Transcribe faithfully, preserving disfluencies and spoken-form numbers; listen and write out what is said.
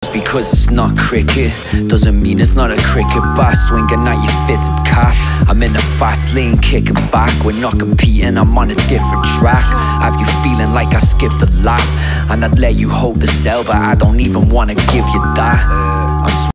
Just because it's not cricket doesn't mean it's not a cricket bat. Swinging at your fitted cap, I'm in a fast lane kicking back. We're not competing, I'm on a different track. Have you feeling like I skipped a lap? And I'd let you hold the cell, but I don't even wanna give you that. I'm